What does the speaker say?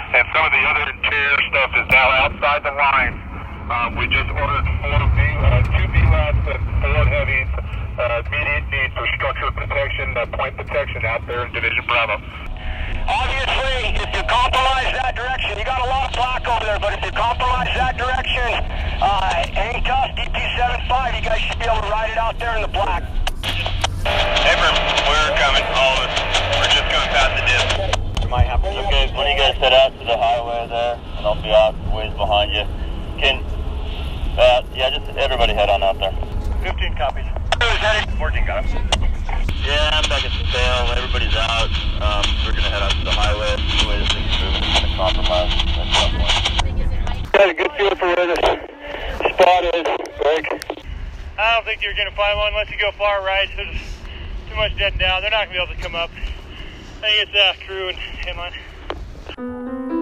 and some of the other interior stuff is now outside the lines. We just ordered 2 VLATs and 4 heavies. Immediate need for structure protection, point protection out there in Division Bravo. Obviously, if you compromise that direction, you got a lot of flak over there, but if you compromise that direction, ATOS, DT75, you guys should be able to ride it out there in the black. Ever, we're coming, all of us. We're just going past the dip. You might have to. Okay, when you guys head out to the highway there, and I'll be out ways behind you. Yeah, just everybody head on out there. 15 copies. 14 got him. Yeah, I'm back at the tail. Everybody's out. We're going to head out to the highway. The way this thing's moving, it's going to compromise. Got a good feel for where this spot is, Greg. I don't think you're going to find one unless you go far right. There's too much dead down. They're not going to be able to come up. I think it's crew and inline.